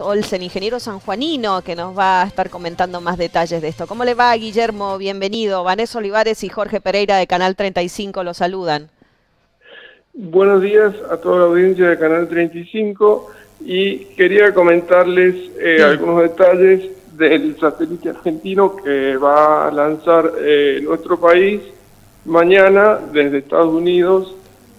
Olsen, ingeniero sanjuanino, que nos va a estar comentando más detalles de esto. ¿Cómo le va, Guillermo? Bienvenido. Vanessa Olivares y Jorge Pereira de Canal 35 lo saludan. Buenos días a toda la audiencia de Canal 35 y quería comentarles Sí. algunos detalles del satélite argentino que va a lanzar nuestro país mañana desde Estados Unidos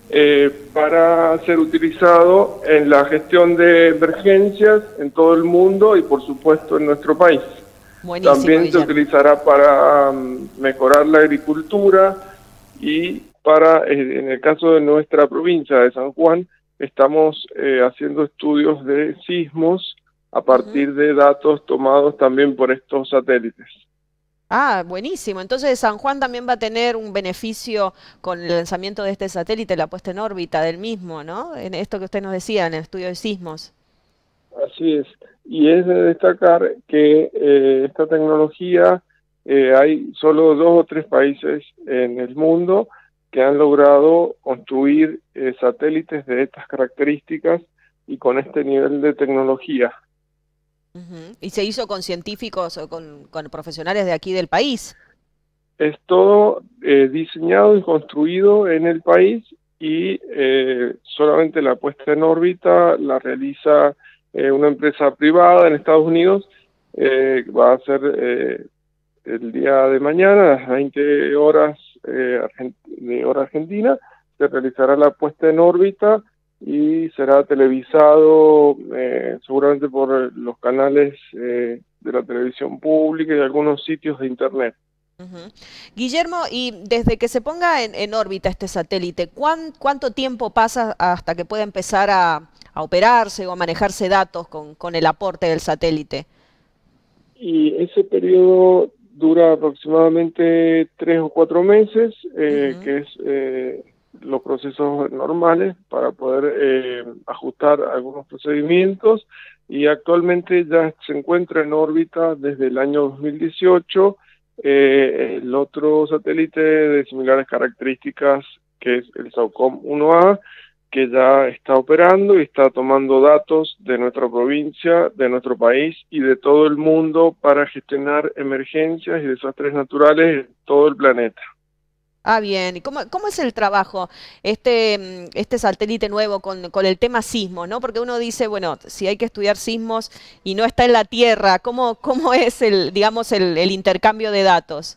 para ser utilizado en la gestión de emergencias en todo el mundo y por supuesto en nuestro país. Buenísimo, También se Guillermo. utilizará para mejorar la agricultura y para, en el caso de nuestra provincia de San Juan, estamos haciendo estudios de sismos a Ujú. partir de datos tomados también por estos satélites. Ah, buenísimo. Entonces San Juan también va a tener un beneficio con el lanzamiento de este satélite, la puesta en órbita del mismo, ¿no? En esto que usted nos decía, en el estudio de sismos. Así es. Y es de destacar que esta tecnología, hay solo 2 o 3 países en el mundo que han logrado construir satélites de estas características y con este nivel de tecnología. Ujú. Y se hizo con científicos o con profesionales de aquí del país. Es todo diseñado y construido en el país y solamente la puesta en órbita la realiza una empresa privada en Estados Unidos. Va a ser el día de mañana, a las 20 horas de hora argentina, se realizará la puesta en órbita y será televisado seguramente por los canales de la televisión pública y algunos sitios de internet. Ujú. Guillermo, y desde que se ponga en órbita este satélite, ¿cuánto tiempo pasa hasta que pueda empezar a operarse o a manejarse datos con el aporte del satélite? Y ese periodo dura aproximadamente 3 o 4 meses, Ujú. que es los procesos normales para poder ajustar algunos procedimientos, y actualmente ya se encuentra en órbita desde el año 2018 el otro satélite de similares características, que es el SAOCOM 1A, que ya está operando y está tomando datos de nuestra provincia, de nuestro país y de todo el mundo para gestionar emergencias y desastres naturales en todo el planeta. Ah, bien. ¿Y cómo es el trabajo, este satélite nuevo con el tema sismos, ¿no? Porque uno dice, bueno, si hay que estudiar sismos y no está en la Tierra, ¿cómo es digamos, el intercambio de datos?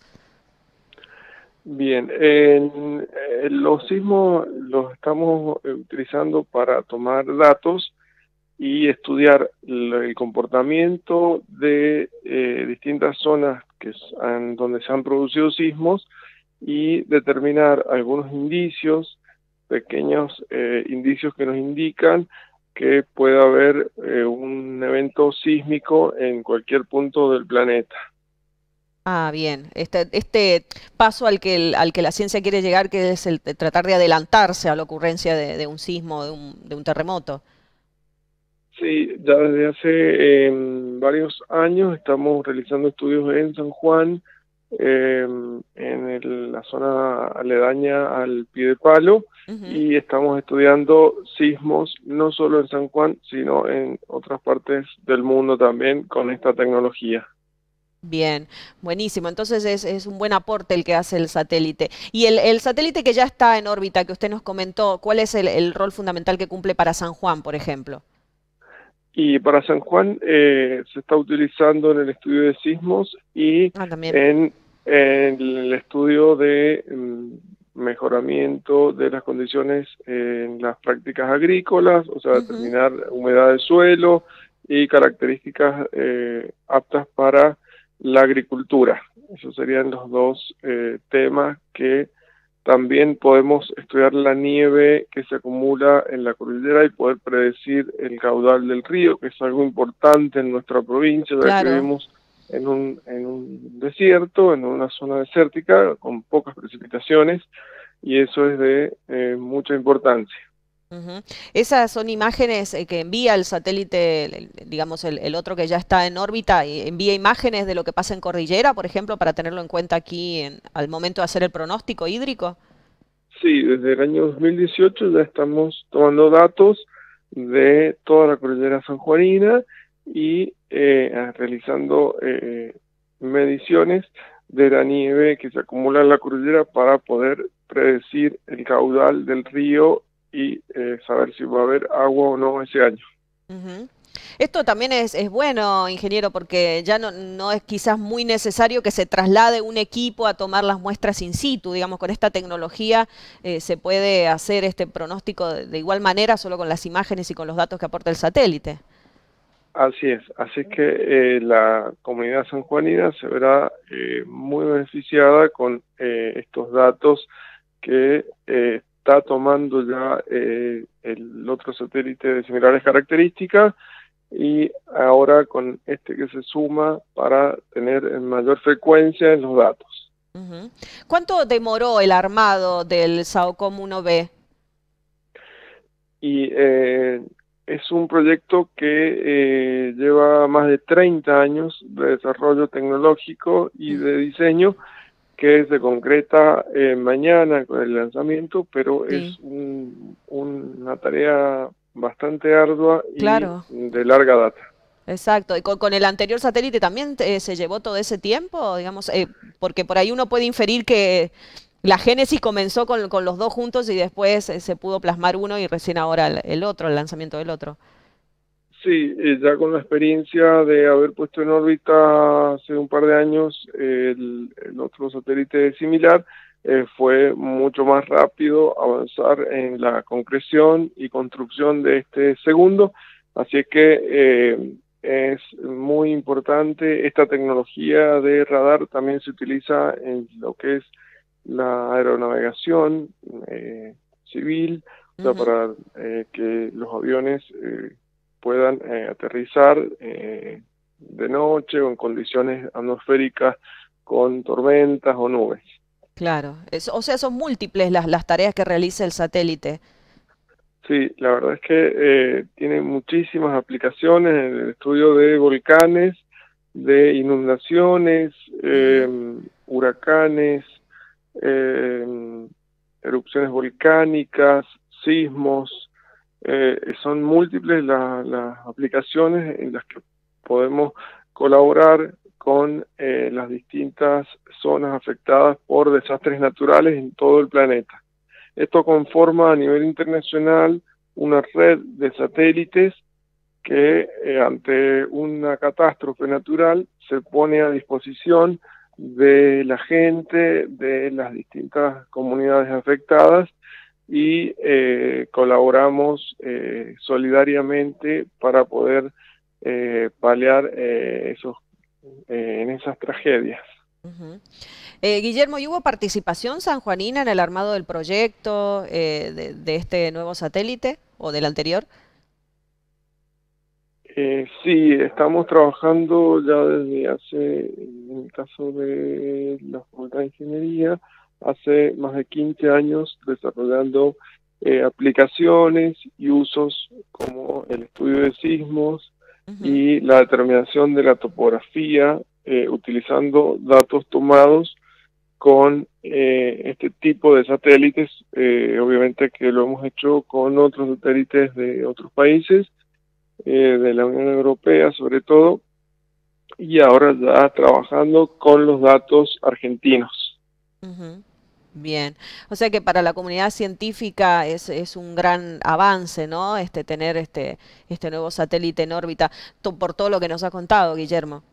Bien, los sismos los estamos utilizando para tomar datos y estudiar el comportamiento de distintas zonas donde se han producido sismos y determinar algunos indicios, pequeños indicios que nos indican que puede haber un evento sísmico en cualquier punto del planeta. Ah, bien. Este paso al que la ciencia quiere llegar, que es el de tratar de adelantarse a la ocurrencia de un sismo, de un terremoto. Sí, ya desde hace varios años estamos realizando estudios en San Juan, en la zona aledaña al Piedepalo, Ujú. y estamos estudiando sismos no solo en San Juan, sino en otras partes del mundo también con esta tecnología. Bien, buenísimo. Entonces es un buen aporte el que hace el satélite. Y el satélite que ya está en órbita, que usted nos comentó, ¿cuál es el rol fundamental que cumple para San Juan, por ejemplo? Y para San Juan se está utilizando en el estudio de sismos y Ah, también. en el estudio de mejoramiento de las condiciones en las prácticas agrícolas, o sea, Ujú. determinar humedad del suelo y características aptas para la agricultura. Esos serían los dos temas que también podemos estudiar la nieve que se acumula en la cordillera y poder predecir el caudal del río, que es algo importante en nuestra provincia, ya que Claro. vivimos en un desierto, en una zona desértica, con pocas precipitaciones, y eso es de mucha importancia. Ujú. Esas son imágenes que envía el satélite, digamos, el otro que ya está en órbita, y envía imágenes de lo que pasa en cordillera, por ejemplo, para tenerlo en cuenta aquí al momento de hacer el pronóstico hídrico. Sí, desde el año 2018 ya estamos tomando datos de toda la cordillera sanjuanina y realizando mediciones de la nieve que se acumula en la cordillera para poder predecir el caudal del río y saber si va a haber agua o no ese año. Ujú. Esto también es bueno, ingeniero, porque ya no es quizás muy necesario que se traslade un equipo a tomar las muestras in situ. Digamos, con esta tecnología se puede hacer este pronóstico de igual manera, solo con las imágenes y con los datos que aporta el satélite. Así es, así que la comunidad sanjuanina se verá muy beneficiada con estos datos que está tomando ya el otro satélite de similares características y ahora con este que se suma para tener mayor frecuencia en los datos. Ujú. ¿Cuánto demoró el armado del SAOCOM 1B? Y es un proyecto que lleva más de 30 años de desarrollo tecnológico y Mm, de diseño que se concreta mañana con el lanzamiento, pero es sí, una tarea bastante ardua y claro. de larga data. Exacto, y con el anterior satélite también se llevó todo ese tiempo, digamos, porque por ahí uno puede inferir que la génesis comenzó con los dos juntos y después se pudo plasmar uno y recién ahora el otro, el lanzamiento del otro. Sí, ya con la experiencia de haber puesto en órbita hace un par de años el otro satélite similar, fue mucho más rápido avanzar en la concreción y construcción de este segundo, así es que es muy importante. Esta tecnología de radar también se utiliza en lo que es la aeronavegación civil, o sea, Ujú. para que los aviones puedan aterrizar de noche o en condiciones atmosféricas con tormentas o nubes. Claro, o sea, son múltiples las tareas que realiza el satélite. Sí, la verdad es que tiene muchísimas aplicaciones en el estudio de volcanes, de inundaciones, Ujú. huracanes, eh, erupciones volcánicas, sismos. Son múltiples las aplicaciones en las que podemos colaborar con las distintas zonas afectadas por desastres naturales en todo el planeta. Esto conforma a nivel internacional una red de satélites que ante una catástrofe natural se pone a disposición de la gente, de las distintas comunidades afectadas y colaboramos solidariamente para poder paliar en esas tragedias. Ujú. Guillermo, ¿y hubo participación sanjuanina en el armado del proyecto de este nuevo satélite o del anterior? Sí, estamos trabajando ya desde hace, en el caso de la Facultad de Ingeniería, hace más de 15 años desarrollando aplicaciones y usos como el estudio de sismos Ujú. y la determinación de la topografía utilizando datos tomados con este tipo de satélites. Obviamente que lo hemos hecho con otros satélites de otros países de la Unión Europea sobre todo, y ahora ya trabajando con los datos argentinos. Ujú. Bien, o sea que para la comunidad científica es un gran avance, ¿no? Tener este nuevo satélite en órbita, por todo lo que nos ha contado, Guillermo.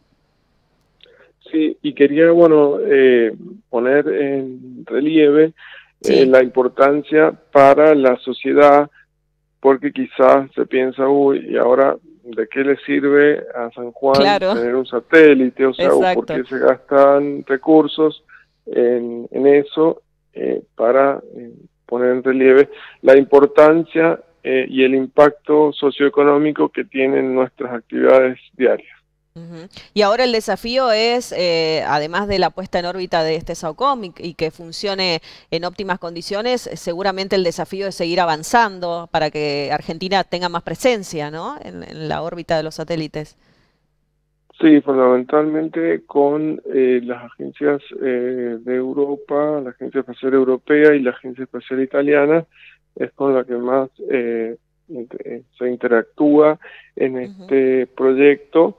Sí, y quería, bueno, poner en relieve Sí, la importancia para la sociedad, porque quizás se piensa, uy, y ahora, ¿de qué le sirve a San Juan claro, tener un satélite? O sea, ¿o por exacto. qué se gastan recursos en eso para poner en relieve la importancia y el impacto socioeconómico que tienen nuestras actividades diarias? Ujú. Y ahora el desafío es, además de la puesta en órbita de este SAOCOM y que funcione en óptimas condiciones, seguramente el desafío es seguir avanzando para que Argentina tenga más presencia, ¿no? En la órbita de los satélites. Sí, fundamentalmente con las agencias de Europa, la Agencia Espacial Europea y la Agencia Espacial Italiana, es con la que más se interactúa en Ujú. este proyecto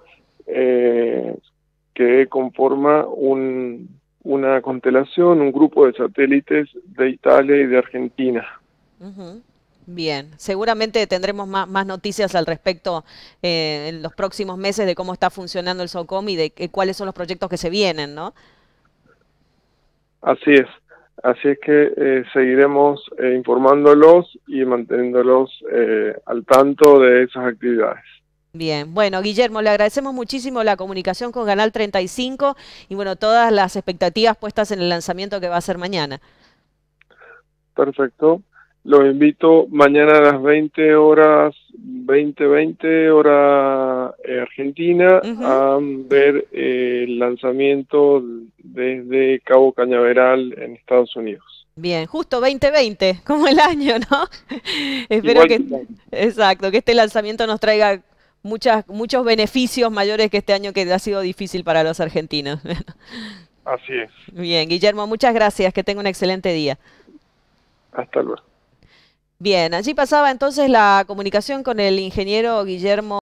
que conforma una constelación, un grupo de satélites de Italia y de Argentina. Ujú. Bien, seguramente tendremos más noticias al respecto en los próximos meses de cómo está funcionando el SOCOM y de cuáles son los proyectos que se vienen, ¿no? Así es. Así es que seguiremos informándolos y manteniéndolos al tanto de esas actividades. Bien, bueno, Guillermo, le agradecemos muchísimo la comunicación con Canal 35 y bueno, todas las expectativas puestas en el lanzamiento que va a ser mañana. Perfecto. Los invito mañana a las 20 horas, 20:20 hora Argentina, Ujú. a ver el lanzamiento desde Cabo Cañaveral en Estados Unidos. Bien, justo 2020, como el año, ¿no? Espero Igual que, que exacto, que este lanzamiento nos traiga muchos beneficios mayores que este año que ha sido difícil para los argentinos. así es. Bien, Guillermo, muchas gracias, que tenga un excelente día. Hasta luego. Bien, allí pasaba entonces la comunicación con el ingeniero Guillermo.